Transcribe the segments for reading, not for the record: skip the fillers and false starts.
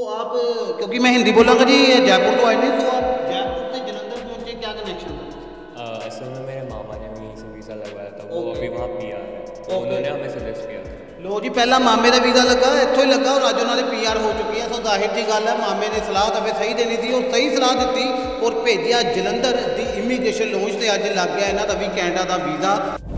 आप क्योंकि मैं हिंदी बोलांगा जी, जयपुर तो आए नहीं, तो आप जयपुर से जलंधर पहुंचे, क्या कनेक्शन था? असल में मेरे मामा ने भी यहीं से वीज़ा लगवाया था, वो अभी वहाँ पीआर है, तो उन्होंने हमें सजेस्ट किया था। लो जी, पहला मामे का वीज़ा लगा, इत्थों ही लगा और अज उन्होंने पीआर हो चुकी है। सो जाहिर जी गल है, मामे ने सलाह तो फिर सही देनी थी और सही सलाह दी और भेजिया जलंधर की इमीग्रेशन लॉन्च से अज लग गया इन्हों का भी कैनेडा का वीज़ा।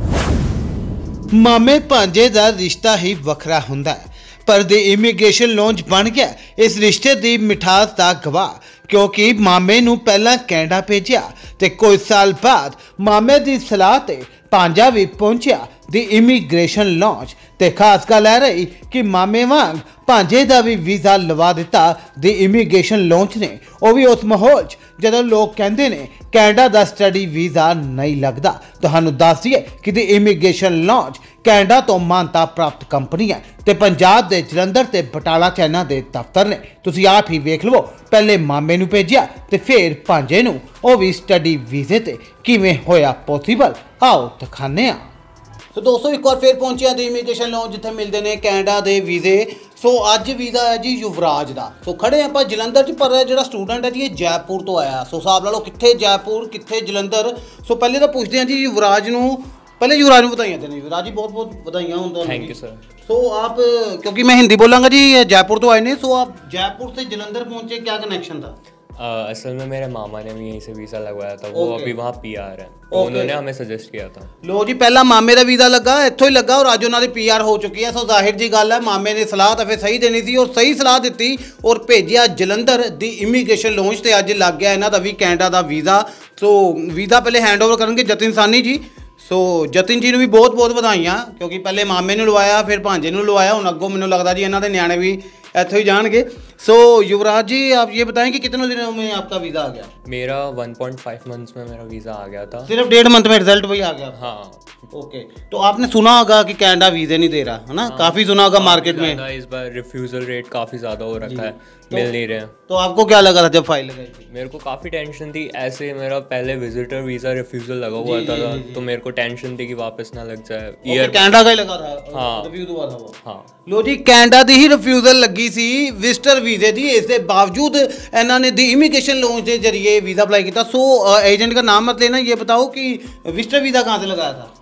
मामे भांजे का रिश्ता ही वखरा हुंदा है, पर दी इमीग्रेशन लॉन्च बन गया इस रिश्ते की मिठास का गवाह, क्योंकि मामे नूं पहला कैनेडा भेजिया ते कोई साल बाद मामे की सलाह ते भांजा भी पहुंचा दी इमीग्रेशन लॉन्च। ते खास गल है रही कि मामे वांग भांजे का भी वीज़ा लवा दिता दी इमीग्रेशन लॉन्च ने, वो भी उस माहौल जदों लोग कहते हैं कैनेडा का स्टडी वीज़ा नहीं लगता। तुहानूं दस दईए कि दी इमीग्रेशन लॉन्च कैनेडा तो मानता प्राप्त कंपनी है ते पंजाब के जलंधर ते बटाला चाइना के दफ्तर ने। तुसीं आप ही वेख लवो, पहले मामे नूं भेजिया ते फिर भांजे नूं, वो भी स्टडी वीज़े ते किवें होया पॉसीबल, आओ दिखाने आ। सो दोस्तों एक बार फिर पहुंचे दी इमीग्रेशन लॉन्च जिथे मिलते हैं कैनेडा के वीज़े। सो अज वीज़ा है जी युवराज का। सो खड़े आप जलंधर च, पर जो स्टूडेंट है जी ये जयपुर तो आया। सो हिसाब ला लो कितने जयपुर कितने जलंधर। सो पहले तो पूछते हैं जी युवराज नूं, पहले युवराज नूं बधाइयां देने। युवराज जी बहुत बहुत बधाइयां हों तुहानूं। Thank you sir. सो आप क्योंकि मैं हिंदी बोलांगा जी, जयपुर तो आए नहीं, सो आप जयपुर से जलंधर पहुंचे, क्या कनेक्शन था? असल में मेरे मामा ने भी यहीं से वीज़ा लगवाया था, वो अभी वहाँ पीआर है, तो उन्होंने हमें सजेस्ट किया था। लो जी, पहला मामे का वीज़ा लगा, इत्थों ही लगा और अज उन्होंने पीआर हो चुकी है। सो जाहिर जी गल है, मामे ने सलाह तो फिर सही देनी थी और सही सलाह दी और भेजिया जलंधर की इमीग्रेशन लॉन्च से अज लग गया इन्हों का भी कैनेडा का वीज़ा। सो वीज़ा पहले हैंड ओवर करेंगे जतिन सानी जी। सो जतिन जी ने भी बहुत बहुत बधाइयां, क्योंकि पहले मामे ने लवाया फिर भांजे ने लवाया, हुण अगों मैनूं लगदा जी इन्हां दे न्याणे भी इत्थों ही जाणगे। सो युवराज जी आप ये बताएं कि कितने दिनों में आपका वीज़ा आ गया? मेरा 1.5 मंथ्स में मेरा वीज़ा आ गया था। सिर्फ 1.5 मंथ में रिजल्ट वही आ गया? हाँ। ओके, तो आपने सुना होगा कि कनाडा वीज़े नहीं दे रहा है ना? काफ़ी सुना होगा मार्केट में। इस बार रिफ्यूज़ल रेट काफ़ी ज़्यादा हो रखा है, मिल नहीं रहे हैं। तो आपको क्या लगा था जब फाइल लगाई थी? मेरे को काफ़ी टेंशन थी, ऐसे मेरा पहले विजिटर वीज़ा रिफ्यूज़ल लगा हुआ था, तो मेरे को टेंशन थी कि वापस ना लग जाए। कनाडा का ही लगा था? हाँ, रिफ्यूज हुआ था वो। हाँ। लो जी, कनाडा की ही रिफ्यूज़ल लगी सी विजिटर वीज़े की, इसके बावजूद इन्होंने दी इमीग्रेशन लॉन्च के जरिए वीज़ा अप्लाई किया। सो एजेंट का नाम मत लेना, ये बताओ कि विजिटर वीज़ा कहाँ से लगाया था?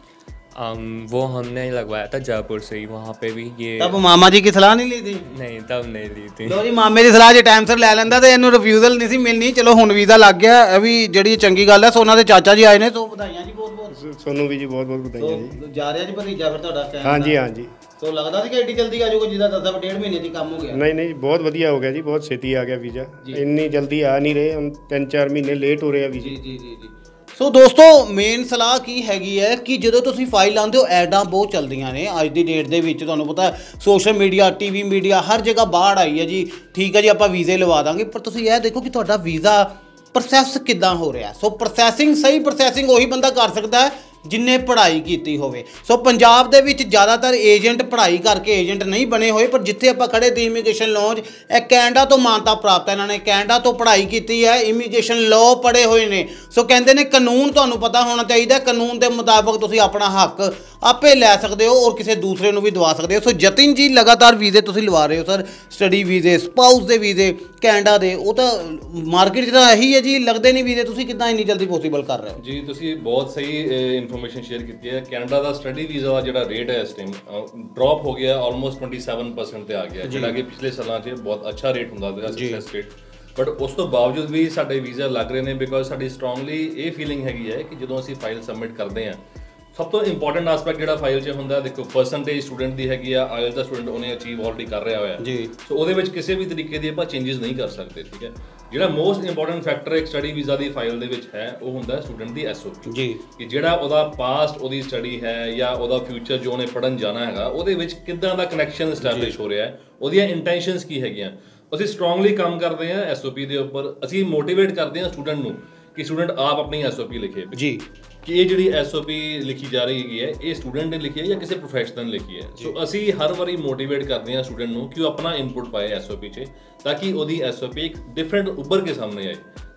वो हमने लगवाया था जयपुर से ही, वहाँ पे भी ये। तब मामा जी की सलाह नहीं ली थी? नहीं, तब नहीं ली थी। लो जी, मामे की सलाह जो टाइम सिर लै लैंदा ते इन्हूं रिफ्यूज़ल नहीं सी मिलनी। चलो हुण वीज़ा लग गया, ये भी जिहड़ी चंगी गल है। सो उन्हां दे चाचा जी आए ने, सो बधाइयां जी बहुत बहुत। सोनू भी जी बहुत बहुत बधाइयां जी। जा रहा जी भतीजा फिर तुहाडा? हाँ जी, हाँ जी। तो लगदा सी कि एडी जल्दी आ जाऊगा, जिदा दसदा 1.5 महीने च काम हो गया? नहीं नहीं, बहुत वधिया हो गया जी, बहुत छेती आ गया वीज़ा। इन्नी जल्दी आ नहीं रहे, हम 3-4 महीने लेट हो रहे हैं वीज़ा। जी जी जी जी। सो दोस्तों मेन सलाह की हैगी है कि ਜਦੋਂ ਤੁਸੀਂ ਫਾਈਲ ਲਾਉਂਦੇ ਹੋ ਐਡਾਂ ਬਹੁਤ ਚੱਲਦੀਆਂ ਨੇ ਅੱਜ ਦੀ ਡੇਟ ਦੇ ਵਿੱਚ। ਤੁਹਾਨੂੰ ਪਤਾ ਸੋਸ਼ਲ ਮੀਡੀਆ, ਟੀਵੀ ਮੀਡੀਆ, ਹਰ ਜਗ੍ਹਾ ਬਾੜ ਆਈ ਹੈ ਜੀ। ਠੀਕ ਹੈ ਜੀ, ਆਪਾਂ ਵੀਜ਼ੇ ਲਵਾ ਦਾਂਗੇ, ਪਰ ਤੁਸੀਂ ਇਹ ਦੇਖੋ ਕਿ ਤੁਹਾਡਾ ਵੀਜ਼ਾ ਪ੍ਰੋਸੈਸ ਕਿੱਦਾਂ ਹੋ ਰਿਹਾ। ਸੋ ਪ੍ਰੋਸੈਸਿੰਗ, ਸਹੀ ਪ੍ਰੋਸੈਸਿੰਗ ਉਹੀ ਬੰਦਾ ਕਰ ਸਕਦਾ ਹੈ जिन्हें पढ़ाई की होवे। सो पंजाब दे विच ज़्यादातर एजेंट पढ़ाई करके एजेंट नहीं बने हुए, पर जिथे आप खड़े दी इमीग्रेशन लॉन्च ए कैनेडा तो मानता प्राप्त है, इन्होंने कैनेडा तो पढ़ाई की है, इमीग्रेशन लॉ पढ़े हुए ने। सो कहते हैं कानून तुहानूं पता होना चाहिए, कानून के मुताबिक तुसीं अपना हक आपे लै सकते हो और किसी दूसरे नूं भी दवा सकते हो। सो जतिन जी लगातार वीज़े तुसीं लवा रहे हो सर, स्टडी वीज़े, स्पाउस के वीज़े कैनेडा के, वो तो मार्केट तो यही है जी, लगते नहीं वीज़े, तुसीं किद्दां इन्नी जल्दी पॉसीबल कर रहे हो? जी तुसीं बहुत सही इन्फॉर्मेशन शेयर की है। कैनेडा का स्टडी वीज़ा का जो रेट है इस टाइम ड्रॉप हो गया, ऑलमोस्ट 27% ते आ गया, जिहड़ा कि पिछले सालों च बहुत अच्छा रेट हुंदा था सक्सैस रेट। बट उस तो बावजूद भी साडे वीज़ा लग रहे हैं, बिकॉज साडी स्ट्रोंगली ये फीलिंग हैगी है कि जो असीं फाइल सबमिट करते हैं, सब तो इंपॉर्टेंट आस्पैक्ट जो फाइल च होंदा, देखो परसेंटेज स्टूडेंट की हैगी आ, आइल्स का स्टूडेंट उन्हें अचीव ऑलरेडी कर रहा होया जी। सो ਉਹਦੇ ਵਿੱਚ ਕਿਸੇ ਵੀ ਤਰੀਕੇ ਦੀ ਆਪਾਂ ਚੇਂजेस नहीं कर सकते। ठीक है, ਜਿਹੜਾ ਮੋਸਟ ਇੰਪੋਰਟੈਂਟ ਫੈਕਟਰ ਇੱਕ ਸਟੱਡੀ ਵੀਜ਼ਾ ਦੀ ਫਾਈਲ ਦੇ ਵਿੱਚ ਹੈ, ਉਹ ਹੁੰਦਾ ਸਟੂਡੈਂਟ ਦੀ ਐਸਓਪੀ ਜੀ, ਕਿ ਜਿਹੜਾ ਉਹਦਾ ਪਾਸਟ ਉਹਦੀ ਸਟੱਡੀ ਹੈ ਜਾਂ ਉਹਦਾ ਫਿਊਚਰ ਜੋ ਉਹਨੇ ਪੜਨ ਜਾਣਾ ਹੈਗਾ, ਉਹਦੇ ਵਿੱਚ ਕਿੱਦਾਂ ਦਾ ਕਨੈਕਸ਼ਨ ਐਸਟੈਬਲਿਸ਼ ਹੋ ਰਿਹਾ ਹੈ, ਉਹਦੀਆਂ ਇੰਟੈਂਸ਼ਨਸ ਕੀ ਹੈਗੀਆਂ। ਅਸੀਂ ਸਟਰੋਂਗਲੀ ਕੰਮ ਕਰਦੇ ਹਾਂ ਐਸਓਪੀ ਦੇ ਉੱਪਰ। ਅਸੀਂ ਮੋਟੀਵੇਟ ਕਰਦੇ ਹਾਂ स्टूडेंट ਨੂੰ कि स्टूडेंट आप अपनी एसओपी लिखे जी, कि ये जी एसओपी लिखी जा रही है ये स्टूडेंट ने लिखी है या किसी प्रोफैशनल ने लिखी है। सो असी हर बारी मोटिवेट करते हैं स्टूडेंट को कि वो अपना इनपुट पाए एसओपी च, ताकि वो एसओपी एक डिफरेंट उभर के सामने आए।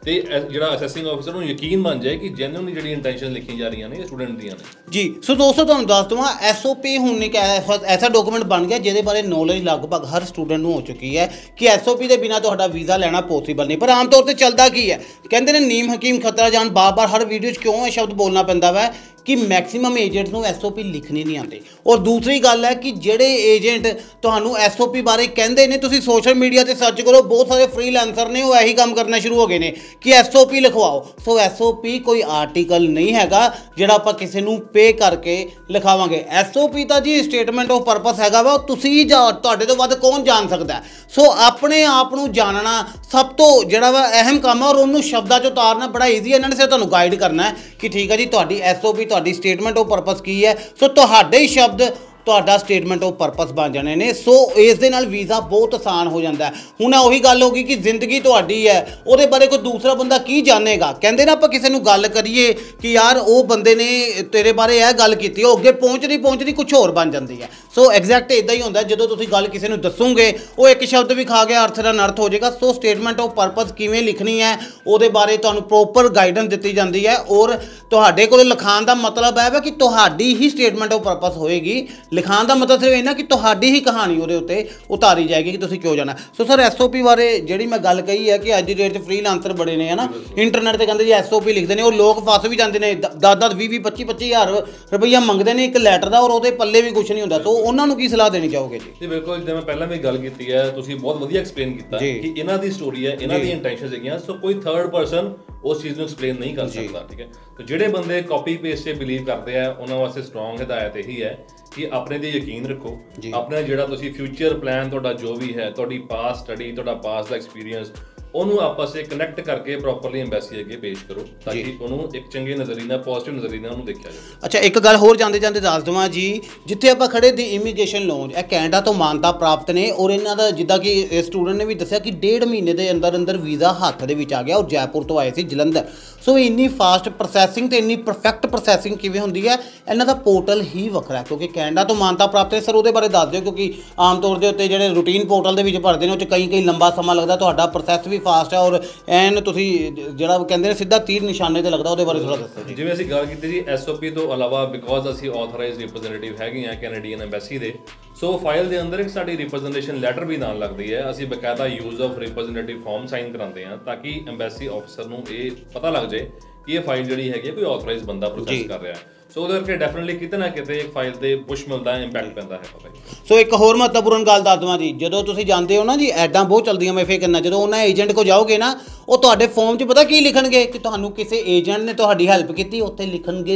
ਤੇ ਜਿਹੜਾ ਅਸੈਸਿੰਗ ਆਫਿਸਰ ਨੂੰ ਯਕੀਨ ਬਣ ਜਾਏ ਕਿ ਜੈਨੂਇਨਲੀ ਜਿਹੜੀ ਇੰਟੈਂਸ਼ਨ ਲਿਖੀਆਂ ਜਾ ਰਹੀਆਂ ਨੇ ਇਹ ਸਟੂਡੈਂਟ ਦੀਆਂ ਨੇ ਜੀ। ਸੋ ਦੋਸਤੋ ਤੁਹਾਨੂੰ ਦੱਸ ਦਵਾਂ SOP ਹੁਣ ਇੱਕ ਐਸਾ ਡਾਕੂਮੈਂਟ ਬਣ ਗਿਆ ਜਿਹਦੇ ਬਾਰੇ ਨੌਲੇਜ ਲਗਭਗ ਹਰ ਸਟੂਡੈਂਟ ਨੂੰ ਹੋ ਚੁੱਕੀ ਹੈ ਕਿ SOP ਦੇ ਬਿਨਾਂ ਤੁਹਾਡਾ ਵੀਜ਼ਾ ਲੈਣਾ ਪੋਸੀਬਲ ਨਹੀਂ। ਪਰ ਆਮ ਤੌਰ ਤੇ ਚੱਲਦਾ ਕੀ ਹੈ, ਕਹਿੰਦੇ ਨੇ ਨੀਮ ਹਕੀਮ ਖਤਰਾ ਜਾਨ, ਬਾਰ-ਬਾਰ ਹਰ ਵੀਡੀਓ 'ਚ ਕਿਉਂ ਇਹ ਸ਼ਬਦ ਬੋਲਣਾ ਪੈਂਦਾ ਵਾ ਕਿ ਮੈਕਸਿਮਮ ਏਜੰਟਸ ਨੂੰ SOP ਲਿਖਣੀ ਨਹੀਂ ਆਉਂਦੀ। ਔਰ ਦੂਸਰੀ ਗੱਲ ਹੈ ਕਿ ਜਿਹੜੇ ਏਜੰਟ ਤੁਹਾਨੂੰ SOP ਬਾਰੇ ਕਹਿੰਦੇ ਨੇ, ਤੁਸੀਂ ਸੋਸ਼ਲ ਮੀਡੀਆ ਤੇ ਸਰਚ ਕਰੋ, ਬਹੁਤ ਸਾਰੇ ਫ੍ਰੀਲੈਂਸਰ ਨੇ ਉਹ ਇਹੀ ਕੰਮ ਕਰਨਾ ਸ਼ੁਰੂ ਹੋ ਗਏ ਨੇ ਕਿ SOP ਲਿਖਵਾਓ। ਸੋ SOP ਕੋਈ ਆਰਟੀਕਲ ਨਹੀਂ ਹੈਗਾ ਜਿਹੜਾ ਆਪਾਂ ਕਿਸੇ ਨੂੰ ਪੇ ਕਰਕੇ ਲਿਖਾਵਾਂਗੇ। SOP ਤਾਂ ਜੀ ਸਟੇਟਮੈਂਟ ਆਫ ਪਰਪਸ ਹੈਗਾ ਵਾ, ਤੁਸੀਂ ਤੁਹਾਡੇ ਤੋਂ ਵੱਧ ਕੌਣ ਜਾਣ ਸਕਦਾ। ਸੋ ਆਪਣੇ ਆਪ ਨੂੰ ਜਾਣਨਾ ਸਭ ਤੋਂ ਜਿਹੜਾ ਵਾ ਅਹਿਮ ਕੰਮ ਹੈ ਔਰ ਉਹਨੂੰ ਸ਼ਬਦਾਂ 'ਚ ਉਤਾਰਨਾ ਬੜਾ ਈਜ਼ੀ ਹੈ। ਇਹਨਾਂ ਨੇ ਸਿਰਫ ਤੁਹਾਨੂੰ ਗਾਈਡ ਕਰਨਾ ਹੈ ਕਿ ਠੀਕ ਹੈ ਜੀ ਤੁਹਾਡੀ SOP ਤੁਹਾਡੀ ਸਟੇਟਮੈਂਟ ਆਫ ਪਰਪਸ ਕੀ ਹੈ। ਸੋ ਤੁਹਾਡੇ ਹੀ ਸ਼ਬਦ ਤੁਹਾਡਾ ਸਟੇਟਮੈਂਟ ਆਫ ਪਰਪਸ ਬਣ ਜਾਣੇ ਨੇ। ਸੋ ਇਸ ਦੇ ਨਾਲ ਵੀਜ਼ਾ ਬਹੁਤ ਆਸਾਨ ਹੋ ਜਾਂਦਾ ਹੈ। ਹੁਣ ਉਹੀ ਗੱਲ ਹੋ ਗਈ ਕਿ ਜ਼ਿੰਦਗੀ ਤੁਹਾਡੀ ਹੈ, ਉਹਦੇ ਬਾਰੇ ਕੋਈ ਦੂਸਰਾ ਬੰਦਾ ਕੀ ਜਾਣੇਗਾ। ਕਹਿੰਦੇ ਨਾ ਆਪਾਂ ਕਿਸੇ ਨੂੰ ਗੱਲ ਕਰੀਏ ਕਿ ਯਾਰ ਉਹ ਬੰਦੇ ਨੇ ਤੇਰੇ ਬਾਰੇ ਇਹ ਗੱਲ ਕੀਤੀ, ਉਹ ਅੱਗੇ ਪਹੁੰਚਦੀ ਕੁਝ ਹੋਰ ਬਣ ਜਾਂਦੀ ਹੈ। ਸੋ ਐਗਜ਼ੈਕਟ ਇਦਾਂ ਹੀ ਹੁੰਦਾ, ਜਦੋਂ ਤੁਸੀਂ ਗੱਲ ਕਿਸੇ ਨੂੰ ਦੱਸੋਗੇ ਉਹ ਇੱਕ ਸ਼ਬਦ ਵੀ ਖਾ ਗਿਆ ਅਰਥ ਦਾ ਅਨਰਥ ਹੋ ਜਾਏਗਾ। ਸੋ ਸਟੇਟਮੈਂਟ ਆਫ ਪਰਪਸ ਕਿਵੇਂ ਲਿਖਣੀ ਹੈ ਉਹਦੇ ਬਾਰੇ ਤੁਹਾਨੂੰ ਪ੍ਰੋਪਰ ਗਾਈਡੈਂਸ ਦਿੱਤੀ ਜਾਂਦੀ ਹੈ। ਔਰ ਤੁਹਾਡੇ ਕੋਲ ਲਿਖਾਣ ਦਾ ਮਤਲਬ ਹੈ ਕਿ ਤੁਹਾਡੀ ਹੀ ਸਟੇਟਮੈਂਟ ਆਫ ਪਰਪਸ ਹੋਏਗੀ। ਲਿਖਾਣ ਦਾ ਮਤਲਬ ਸਿਰਫ ਇਹ ਨਾ ਕਿ ਤੁਹਾਡੀ ਹੀ ਕਹਾਣੀ ਉਹਦੇ ਉੱਤੇ ਉਤਾਰੀ ਜਾਏਗੀ ਕਿ ਤੁਸੀਂ ਕਿਉਂ ਜਾਣਾ। ਸੋ ਸਰ SOP ਬਾਰੇ ਜਿਹੜੀ ਮੈਂ ਗੱਲ ਕਹੀ ਹੈ ਕਿ ਅੱਜ ਦੀ ਡੇਟ 'ਚ ਫ੍ਰੀਲਾਂਸਰ ਬੜੇ ਨੇ, ਹੈ ਨਾ, ਇੰਟਰਨੈਟ ਤੇ ਕਹਿੰਦੇ ਜੀ SOP ਲਿਖਦੇ ਨੇ, ਉਹ ਲੋਕ ਫਸ ਵੀ ਜਾਂਦੇ ਨੇ, 10-10 20-20 25-25 ਹਜ਼ਾਰ ਰੁਪਈਆ ਮੰਗਦੇ ਨੇ ਇੱਕ ਲੈਟਰ ਦਾ ਔਰ ਉਹਦੇ ਪੱਲੇ ਵੀ ਕੁਝ ਨਹੀਂ ਹੁੰਦਾ। ਸੋ ਉਹਨਾਂ ਨੂੰ ਕੀ ਸਲਾਹ ਦੇਣੀ ਚਾਹੋਗੇ ਜੀ? ਜੀ ਬਿਲਕੁਲ, ਜਿਵੇਂ ਮੈਂ ਪਹਿਲਾਂ ਵੀ ਗੱਲ ਕੀਤੀ ਹੈ, ਤੁਸੀਂ ਬਹੁਤ ਵਧੀਆ ਐਕਸਪਲੇਨ ਕੀਤਾ ਕਿ ਇਹਨਾਂ ਦੀ ਸਟੋਰੀ ਹੈ, ਇਹਨਾਂ ਦੀ ਇੰਟੈਂਸ਼ਨਸ ਹੈਗੀਆਂ। ਸੋ ਕੋਈ ਥਰਡ ਪਰਸਨ ਉਸ ਚੀਜ਼ ਨੂੰ ਐਕਸਪਲੇਨ ਨਹੀਂ ਕਰ ਸਕਦਾ, ਠੀਕ ਹੈ। ਤੇ ਜਿਹੜੇ ਬੰਦੇ ਕਾਪੀ ਪੇਸਟ 'ਤੇ ਬਿਲੀਵ ਕਰਦੇ ਆ ਉਹਨਾਂ ਵਾਸਤੇ ਸਟਰੋਂਗ ਹਦਾਇਤ ਇਹੀ ਹੈ ਕਿ ਆਪਣੇ ਤੇ ਯਕੀਨ ਰੱਖੋ। ਆਪਣਾ ਜਿਹੜਾ ਤੁਸੀਂ ਫਿਊਚਰ ਪਲਾਨ ਤੁਹਾਡਾ ਜੋ ਵੀ ਹੈ, ਤੁਹਾਡੀ ਪਾਸਟ ਸਟੱਡੀ, ਤੁਹਾਡਾ ਪਾਸਟ ਦਾ ਐਕਸਪੀਰੀਅੰਸ, ਉਹਨੂੰ ਆਪਸ ਵਿੱਚ ਕਨੈਕਟ ਕਰਕੇ ਪ੍ਰੋਪਰਲੀ ਐਮਬੈਸੀ ਅੱਗੇ ਪੇਸ਼ ਕਰੋ ਤਾਂ ਕਿ ਉਹਨੂੰ ਇੱਕ ਚੰਗੇ ਨਜ਼ਰੀਏ ਨਾਲ, ਪੋਜ਼ਿਟਿਵ ਨਜ਼ਰੀਏ ਨਾਲ ਉਹਨੂੰ ਦੇਖਿਆ ਜਾਵੇ। ਅੱਛਾ, ਇੱਕ ਗੱਲ ਹੋਰ ਜਾਂਦੇ ਦੱਸ ਦੇਵਾਂ ਜੀ, ਜਿੱਥੇ ਆਪਾਂ ਖੜੇ ਦੀ ਇਮੀਗ੍ਰੇਸ਼ਨ ਲੋਨ ਇਹ ਕੈਨੇਡਾ ਤੋਂ ਮਾਨਤਾ ਪ੍ਰਾਪਤ ਨੇ ਔਰ ਇਹਨਾਂ ਦਾ ਜਿੱਦਾਂ ਕਿ ਸਟੂਡੈਂਟ ਨੇ ਵੀ ਦੱਸਿਆ ਕਿ 1.5 ਮਹੀਨੇ ਦੇ ਅੰਦਰ ਵੀਜ਼ਾ ਹੱਥ ਦੇ ਵਿੱਚ ਆ ਗਿਆ। ਉਹ ਜੈਪੁਰ ਤੋਂ ਆਏ ਸੀ, ਜਲੰਧਰ। ਸੋ ਇੰਨੀ ਫਾਸਟ ਪ੍ਰੋਸੈਸਿੰਗ ਤੇ ਇੰਨੀ ਪਰਫੈਕਟ ਪ੍ਰੋਸੈਸਿੰਗ ਕਿਵੇਂ ਹੁੰਦੀ ਹੈ? ਇਹਨਾਂ ਦਾ ਪੋਰਟਲ ਹੀ ਵੱਖਰਾ, ਕਿਉਂਕਿ ਕੈਨੇਡਾ ਤੋਂ ਮਾਨਤਾ ਪ੍ਰਾਪਤ ਹੈ। ਸਰ ਉਹਦੇ ਬਾਰੇ ਦੱਸ ਦਿਓ, ਕਿਉਂਕਿ ਆਮ ਤੌਰ ਦੇ ਉੱਤੇ ਜਿਹੜੇ ਰੂਟੀਨ ਪੋਰਟਲ ਦੇ ਵਿੱਚ ਭਰਦੇ ਨੇ ਉਹ 'ਚ ਕਈ ਲੰਬਾ ਸਮਾਂ ਲੱਗਦਾ। ਤੁਹਾਡਾ ਪ੍ਰੋਸੈਸ ਵੀ ਫਾਸਟ ਹੈ ਔਰ ਐਨ ਤੁਸੀਂ ਜਿਹੜਾ ਕਹਿੰਦੇ ਨੇ ਸਿੱਧਾ ਤੀਰ ਨਿਸ਼ਾਨੇ ਤੇ ਲੱਗਦਾ। ਉਹਦੇ ਬਾਰੇ ਥੋੜਾ ਦੱਸੋ ਜੀ। ਜਿਵੇਂ ਅਸੀਂ ਗੱਲ ਕੀਤੀ ਜੀ SOP ਤੋਂ ਇਲਾਵਾ, ਬਿਕੋਜ਼ ਅਸੀਂ ਆਥੋਰਾਈਜ਼ਡ ਰਿਪਰੈਜ਼ੈਂਟੇਟਿਵ ਹੈਗੇ ਆ ਕੈਨੇਡੀਅਨ ਐਮਬੈਸੀ ਦੇ, ਸੋ ਫਾਈਲ ਦੇ ਅੰਦਰ ਇੱਕ ਸਾਡੀ ਰਿਪਰੈਜ਼ੈਂਟੇਸ਼ਨ ਲੈਟਰ ਵੀ ਨਾਲ ਲੱਗਦੀ ਹੈ। ਅਸੀਂ ਬਕਾਇਦਾ use of representative form sign ਕਰਾਉਂਦੇ ਹਾਂ ਤਾਂ ਕਿ ਐਮਬੈਸੀ ਆਫਿਸਰ ਨੂੰ ਇਹ ਪਤਾ ਲੱਗ ਜਾਏ ਕਿ ਇਹ ਫਾਈਲ ਜਿਹੜੀ ਹੈਗੀ ਕੋਈ ਆਥੋਰਾਈਜ਼ਡ ਬੰਦਾ ਪ੍ਰੋਸੈਸ ਕਰ ਰਿਹਾ ਹੈ। ਸੋ ਉਹਦੇ ਕਰਕੇ ਡੈਫੀਨਿਟਲੀ ਕਿਤੇ ਨਾ ਕਿਤੇ ਇੱਕ ਫਾਈਲ ਤੇ ਪੁਸ਼ ਮਿਲਦਾ ਹੈ, ਇੰਪੈਕਟ ਪੈਂਦਾ ਹੈ। ਸੋ ਇੱਕ ਹੋਰ ਮਹੱਤਵਪੂਰਨ ਗੱਲ ਦੱਸ ਦਵਾਂ ਜੀ, ਜਦੋਂ ਤੁਸੀਂ ਜਾਂਦੇ ਹੋ ਨਾ ਜੀ, ਐਡਾਂ ਬਹੁਤ ਚੱਲਦੀਆਂ ਮੈਂ ਫੇਰ ਕਰਨਾ, ਜਦੋਂ ਉਹਨਾਂ ਏਜੰਟ ਕੋਲ ਜਾਓਗੇ ਨਾ, ਉਹ ਤੁਹਾਡੇ ਫਾਰਮ 'ਚ ਪਤਾ ਕੀ ਲਿਖਣਗੇ ਕਿ ਤੁਹਾਨੂੰ ਕਿਸੇ ਏਜੰਟ ਨੇ ਤੁਹਾਡੀ ਹੈਲਪ ਕੀਤੀ, ਉੱਥੇ ਲਿਖਣਗੇ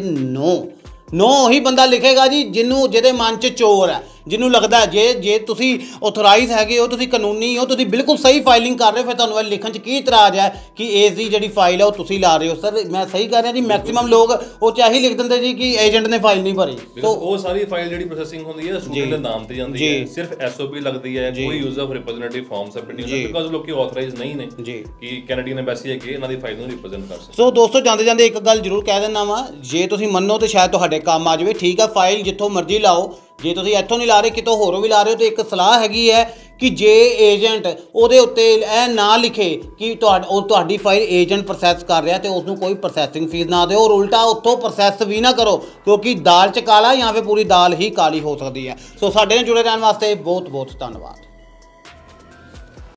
ਨੋ ਉਹੀ ਬੰਦਾ ਲਿਖੇਗਾ ਜੀ ਜਿਹਦੇ ਮਨ 'ਚ ਚੋਰ ਹੈ, ਜਿਹਨੂੰ ਲੱਗਦਾ ਜੇ ਤੁਸੀਂ ਆਥੋਰਾਈਜ਼ ਹੈਗੇ ਹੋ, ਤੁਸੀਂ ਕਾਨੂੰਨੀ ਹੋ, ਤੁਸੀਂ ਬਿਲਕੁਲ ਸਹੀ ਫਾਈਲਿੰਗ ਕਰ ਰਹੇ ਹੋ, ਫਿਰ ਤੁਹਾਨੂੰ ਇਹ ਲਿਖਣ 'ਚ ਕੀ ਇਤਰਾਜ਼ ਹੈ ਕਿ ਇਸ ਦੀ ਜਿਹੜੀ ਫਾਈਲ ਹੈ ਉਹ ਤੁਸੀਂ ਲਾ ਰਹੇ ਹੋ। ਸਰ ਮੈਂ ਸਹੀ ਕਰ ਰਿਹਾ ਜੀ? ਮੈਕਸਿਮਮ ਲੋਕ ਉਹ 'ਚ ਇਹੀ ਲਿਖ ਦਿੰਦੇ ਜੀ ਕਿ ਏਜੰਟ ਨੇ ਫਾਈਲ ਨਹੀਂ ਭਰੀ। ਸੋ ਉਹ ਸਾਰੀ ਫਾਈਲ ਜਿਹੜੀ ਪ੍ਰੋਸੈਸਿੰਗ ਹੁੰਦੀ ਹੈ ਸਟੂਡੈਂਟ ਦੇ ਨਾਮ ਤੇ ਜਾਂਦੀ ਹੈ, ਸਿਰਫ SOP ਲੱਗਦੀ ਹੈ, ਕੋਈ use of representative form submit ਨਹੀਂ ਹੁੰਦਾ, ਬਿਕਾਜ਼ ਲੋਕੀ ਆਥੋਰਾਈਜ਼ ਨਹੀਂ ਨੇ ਕਿ ਕੈਨੇਡੀਅਨ ਐਮਬੈਸੀ ਹੈ ਕਿ ਇਹਨਾਂ ਦੀ ਫਾਈਲ ਨੂੰ ਰਿਪਰੈਜ਼ੈਂਟ ਕਰ ਸਕਣ। ਸੋ ਦੋਸਤੋ ਜਾਂਦੇ ਇੱਕ ਗੱਲ ਜ਼ਰੂਰ ਕਹਿ ਦਿੰਦਾ ਵਾਂ, ਜੇ ਤੁਸੀਂ ਮੰਨੋ ਤੇ ਸ਼ਾਇਦ ਤੁਹਾਡੇ ਕੰਮ ਆ ਜਾਵੇ। ਠੀਕ ਹੈ, ਫਾਈਲ ਜਿੱਥੋਂ ਮਰਜ਼ੀ ਲਾਓ, ਜੇ ਤੁਸੀਂ ਇੱਥੋਂ ਨਹੀਂ ਲਾ ਰਹੇ ਕਿਤੋਂ ਹੋਰੋਂ ਵੀ ਲਾ ਰਹੇ ਹੋ, ਤਾਂ ਇੱਕ ਸਲਾਹ ਹੈਗੀ ਹੈ ਕਿ ਜੇ ਏਜੰਟ ਉਹਦੇ ਉੱਤੇ ਇਹ ਨਾ ਲਿਖੇ ਕਿ ਤੁਹਾਡੀ ਫਾਈਲ ਏਜੰਟ ਪ੍ਰੋਸੈਸ ਕਰ ਰਿਹਾ ਤੇ ਉਸ ਨੂੰ ਕੋਈ ਪ੍ਰੋਸੈਸਿੰਗ ਫੀਸ ਨਾ ਦਿਓ, ਔਰ ਉਲਟਾ ਉੱਥੋਂ ਪ੍ਰੋਸੈਸ ਵੀ ਨਾ ਕਰੋ, ਕਿਉਂਕਿ ਦਾਲ 'ਚ ਕਾਲਾ ਜਾਂ ਫਿਰ ਪੂਰੀ ਦਾਲ ਹੀ ਕਾਲੀ ਹੋ ਸਕਦੀ ਹੈ। ਸੋ ਸਾਡੇ ਨਾਲ ਜੁੜੇ ਰਹਿਣ ਵਾਸਤੇ ਬਹੁਤ ਬਹੁਤ ਧੰਨਵਾਦ।